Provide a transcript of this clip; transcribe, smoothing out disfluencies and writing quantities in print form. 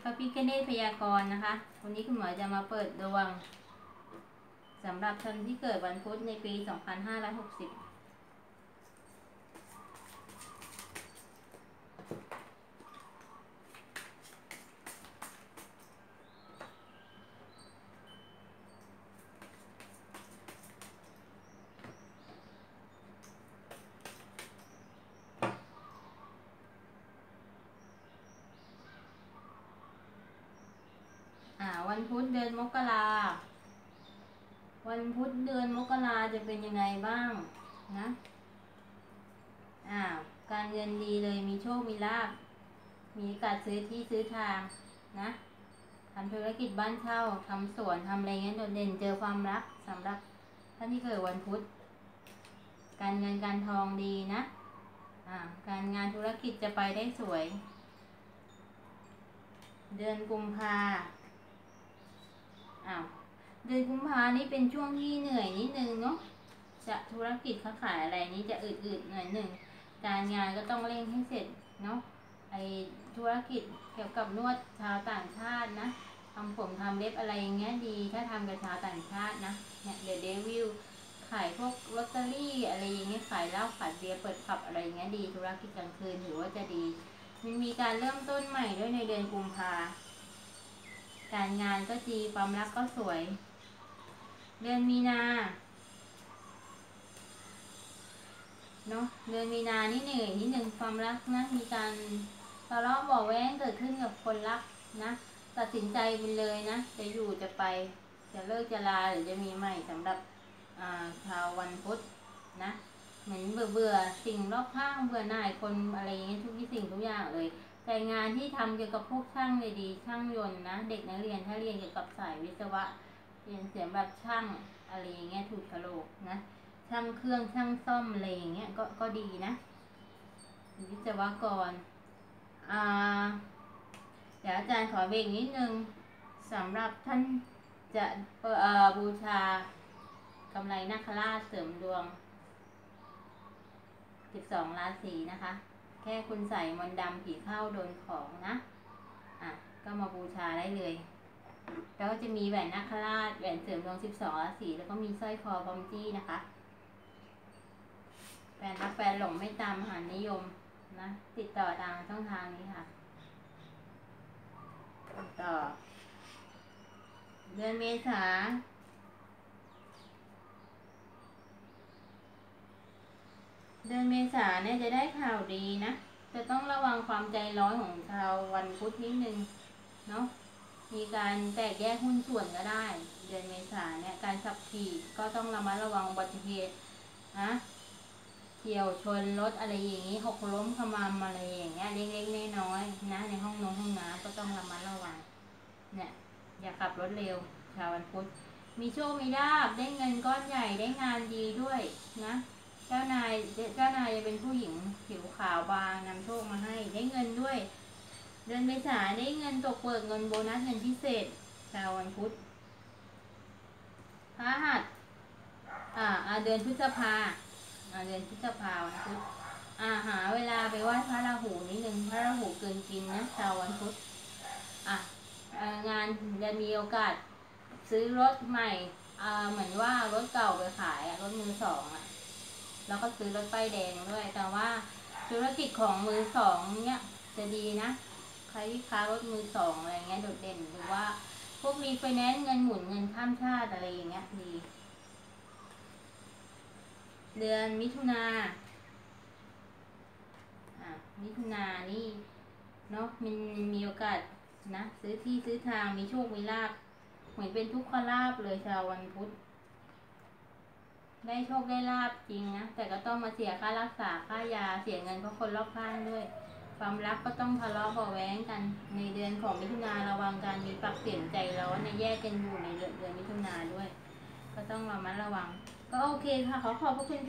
พระพิฆเนศพยากรณ์นะคะวันนี้คุณหมอจะมาเปิดดวงสำหรับท่านที่เกิดวันพุธในปี 2560วันพุธเดือนมกราวันพุธเดือนมกราจะเป็นยังไงบ้างนะการเงินดีเลยมีโชคมีลาภมีการซื้อที่ซื้อทางนะทำธุรกิจบ้านเช่าทำสวนทำอะไรเงี้ยโดดเด่นเจอความรักสำหรับท่านที่เกิดวันพุธการเงินการทองดีนะการงานธุรกิจจะไปได้สวยเดือนกุมภาเดือนกุมภานี้เป็นช่วงที่เหนื่อยนิดนึงเนาะจะธุรกิจค้าขายอะไรนี้จะอืดๆหน่อยหนึ่งการงานก็ต้องเร่งให้เสร็จเนาะไอธุรกิจเกี่ยวกับนวดชาวต่างชาตินะทำผมทำเล็บอะไรอย่างเงี้ยดีถ้าทำกับชาวต่างชาตินะเนี่ยเดอะเดวิลขายพวกลอตเตอรี่อะไรอย่างเงี้ยขายเหล้าขายเบียร์เปิดผับอะไรอย่างเงี้ยดีธุรกิจกลางคืนถือว่าจะดีมันมีการเริ่มต้นใหม่ด้วยในเดือนกุมภาการงานก็ดีความรักก็สวยเดือนมีนาเนาะเดือนมีนานี่เหนื่อยนิดนึงความรักนะมีการทะเลาะเบาะแว้งเกิดขึ้นกับคนรักนะตัดสินใจไปเลยนะจะอยู่จะไปจะเลิกจะลาหรือจะมีใหม่สำหรับชาววันพุธนะเหมือนเบื่อสิ่งรอบข้างเบื่อหน่ายคนอะไรอย่างเงี้ยทุกสิ่งทุกอย่างเลยแต่งานที่ทำเกี่ยวกับพวกช่างเลยดีช่างยนต์นะเด็กนักเรียนถ้าเรียนเกี่ยวกับสายวิศวะเรียนเสียงแบบช่างอะไรอย่างเงี้ยถูกกะโหลกนะช่างเครื่องช่างซ่อมอะไรอย่างเงี้ยก็ดีนะวิศวกรเดี๋ยวอาจารย์ขอเบรกนิดนึงสำหรับท่านจะบูชากำไรนาคราชเสริมดวง12ราศีนะคะแค่คุณใส่มนต์ดำผีเข้าโดนของนะก็มาบูชาได้เลยแล้วก็จะมีแหวนนาคราชแหวนเสริมดวง12ราศีแล้วก็มีสร้อยคอพร้อมจี้นะคะแฟนรักแฟนหลงไม่ตามมหานิยมนะติดต่อทางช่องทางนี้ค่ะต่อเดือนเมษาเนี่ยจะได้ข่าวดีนะจะต้องระวังความใจร้อนของชาววันพุธนิดนึงเนาะมีการแตกแยกหุ้นส่วนก็ได้เดือนเมษาเนี่ยการขับขี่ก็ต้องระมัดระวังอุบัติเหตุนะเฉี่ยวชนรถอะไรอย่างนี้หกล้มขมำอะไรอย่างเงี้ยเล็กๆน้อยๆนะในห้องน้ำก็ต้องระมัดระวังเนี่ยอย่าขับรถเร็วชาววันพุธมีโชคมีลาภได้เงินก้อนใหญ่ได้งานดีด้วยนะเจ้านายจะเป็นผู้หญิงผิวขาวบางนำโชคมาให้ได้เงินด้วยเดือนเมษาได้เงินตกเบิกเงินโบนัสเงินพิเศษชาววันพุธพฤหัสเดือนพฤษภาวันพุธหาเวลาไปไหว้พระราหูนิดนึงพระราหูเกินกินนะชาววันพุธงานจะมีโอกาสซื้อรถใหม่เหมือนว่ารถเก่าไปขายรถมือสองแล้วก็ซื้อรถป้ายแดงด้วยแต่ว่าธุรกิจของมือสองเนี้ยจะดีนะใครที่ค้ารถมือสองอะไรเงี้ยโดดเด่นหรือว่าพวกรีไฟแนนซ์เงินหมุนเงินข้ามชาติอะไรอย่างเงี้ยดีเดือนมิถุนานี่เนาะมันมีโอกาสนะซื้อที่ซื้อทางมีโชคมีลาภเหมือนเป็นทุกขลาภเลยชาววันพุธได้โชคได้ลาภจริงนะแต่ก็ต้องมาเสียค่ารักษาค่ายาเสียเงินเพราะคนรอบข้างด้วยความรักก็ต้องทะเลาะเบาะแว้งกันในเดือนของมิถุนาระวังการมีปากเสียงใจร้อนในแยกกันอยู่ในเดือนมิถุนาด้วยก็ต้องระมัดระวังก็โอเคค่ะขอบพระคุณ